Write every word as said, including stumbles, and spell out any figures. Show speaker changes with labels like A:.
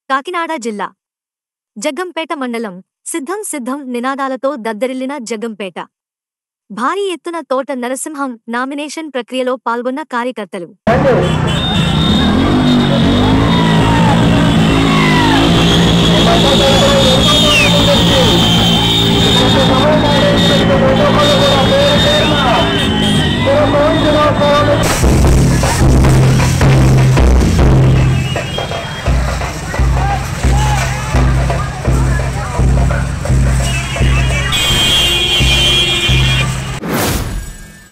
A: కాకినాడ జిల్లా జగ్గంపేట మండలం సిద్ధం సిద్ధం నినాదాలతో దద్దరిల్లిన జగ్గంపేట. భారీ ఎత్తున తోట నరసింహం నామినేషన్ ప్రక్రియలో పాల్గొన్న కార్యకర్తలు.